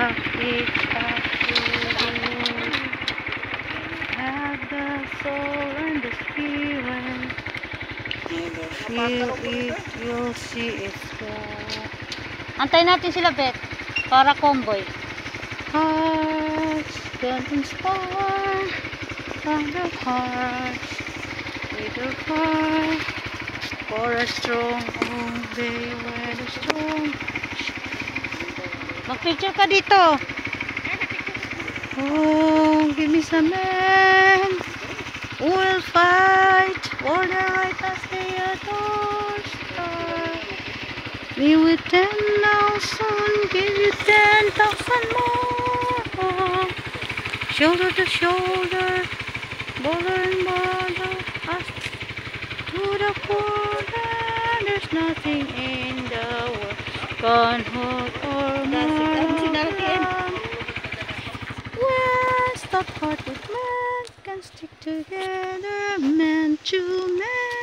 love each other. Have the soul and the spirit. Feel it, you'll see it's there. Antayin natin sila, Bet. Para convoy. Hearts that inspire other hearts with a fire for a strong old day where the storm. Mag-picture ka dito. Oh, give me some men who will fight for the right as they adore star. Me with 10,000, give you 10,000 more. Shoulder to shoulder, border and border, us to the border. There's nothing in the world can hold or move. West, that heart with man can stick together, man to man.